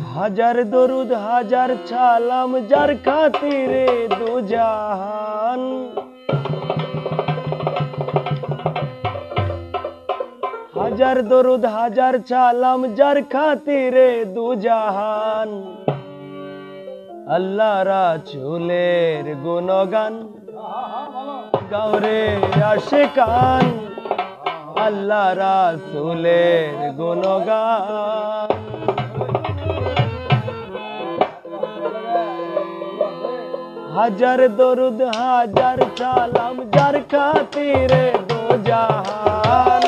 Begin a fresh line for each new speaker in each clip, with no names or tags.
হাজার দরুদ হাজার সালাম যার খাতিরে দু জাহান। হাজার দরুদ হাজার সালাম যার খাতিরে দু জাহান। আল্লাহ রাসূলের গুণগান গাওরে আশিকান। আল্লাহ রাসূলের গুণগান। হাজার দরুদ হাজার সালাম যার খাতিরে দু জাহান।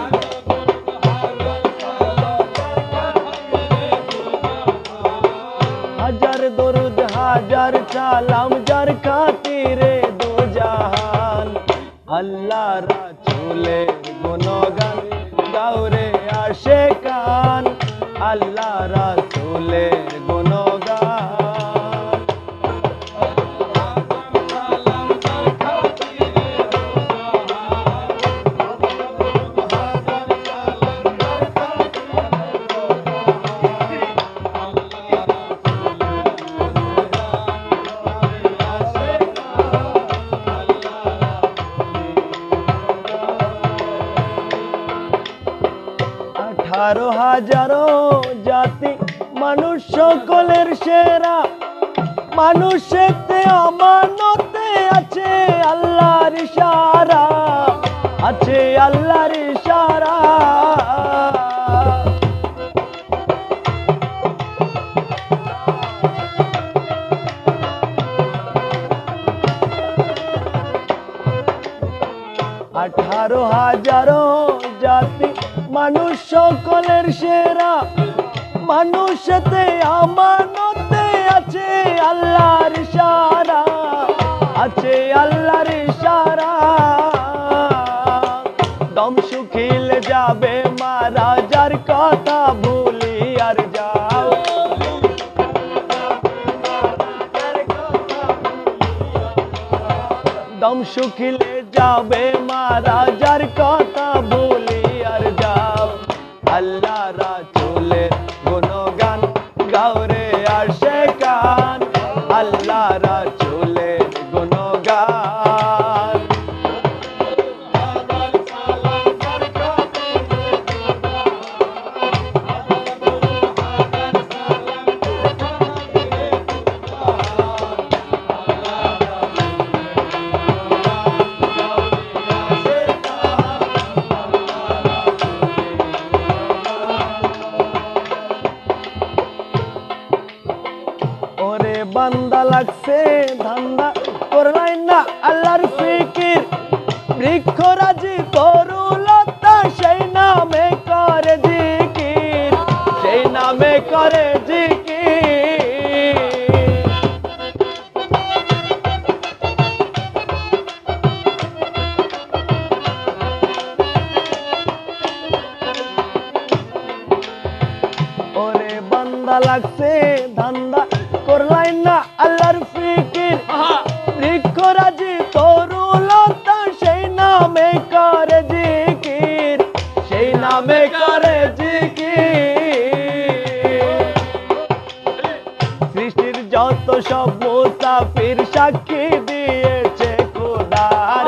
হাজার দরুদ হাজার সালাম যার খাতিরে দু জাহান। আল্লাহ রাসূলের গুণগান গাওরে আশিকান। আল্লাহ রাসূলের গুণগান। আঠারো হাজারো জাতি মানুষ সকলের সেরা। মানুষেতে আমানতে আছে আল্লাহর ইশারা, আছে আল্লাহর ইশারা। আঠারো হাজারো জাতি মানুষ সকলের সেরা। মানুষেতে আমানতে আছে আল্লাহর ইশারা, আছে আল্লাহর ইশারা। দম শুকিলে যাবে মারা যার কথা ভুলি আর যাও। দম শুকিলে যাবে মারা যার কথা ভুলি আর যাও। আল্লাহ রাসূলের গুণগান গাওরে আশিকান। আল্লাহ রাসূলের গুণগান। ওরে বান্দা লাগছে ধান্দা করলাই না আল্লাহর ফিকির। বৃক্ষরাজি তরুলতা সেই নামে করে জিকির, সেই নামে করে জিকির। ওরে বান্দা লাগছে ধান্দা করলাই না আল্লাহর ফিকির। বৃক্ষরাজি তরুলতা সেই নামে করে জিকির, সেই নামে করে জিকির। সৃষ্টির যত সব মুসাফির সাক্ষী দিয়েছে খোদার।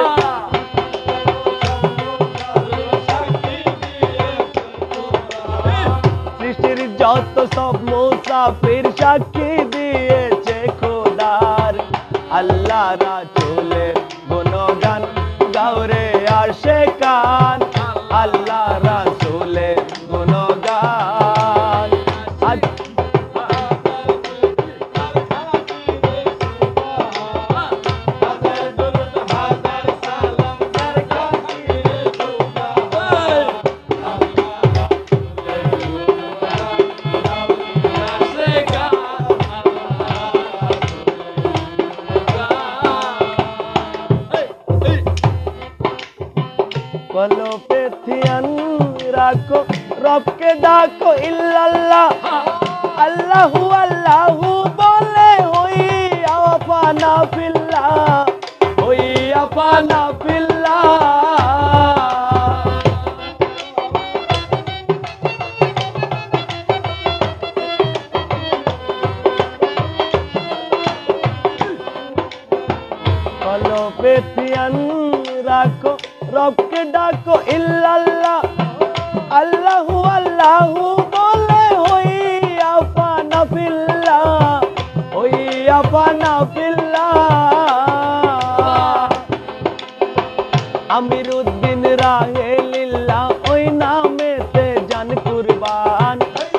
সৃষ্টির যত সব মুসাফির সাক্ষী দিয়েছে খোদার। আল্লাহ রাসূলের গুণগান গাওরে আশিকান। আল্লাহ রাসূলের গুণগান। কলপে থিয়ান রাখো রবকে ডাকো ইল্লাল্লাহ। আল্লাহু আল্লাহু বলে হই আফানা ফিল্লাহ, হই আফানা ফিল্লাহ। बेतियन राखो रब के डाको इल्लल्लाह अल्लाहू अल्लाहू बोले होई अफाना फिल्लाह होई अफाना फिल्लाह अमीरुद्दीन राहे लिल्ला ओई नामे ते जन कुर्बान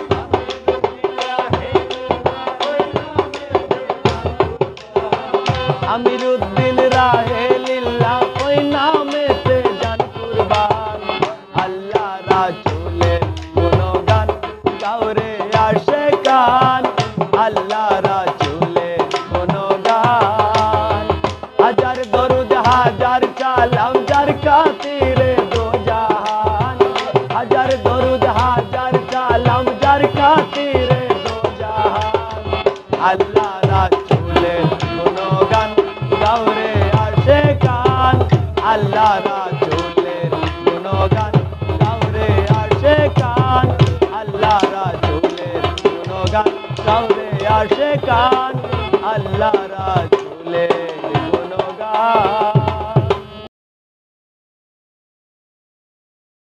अमीरुद्दीन राहे लिल्ला ओई नामे ते जन कुर्बान अल्लाह राजूले गुणगान गाओरे आशिकान अल्लाह राजूले गुणगान हजार दरूद हजार सलाम जार खातिरे दो जहान हजार दरूद हजार सलाम जार खातिरे दो जहान अल्लाह राजूले गुणगान गाओरे आशिकान अल्लाह राजूले गुणगान गाओरे आशिकान अल्लाह राजूले गुणगान गाओरे आशिकान अल्लाह राजूले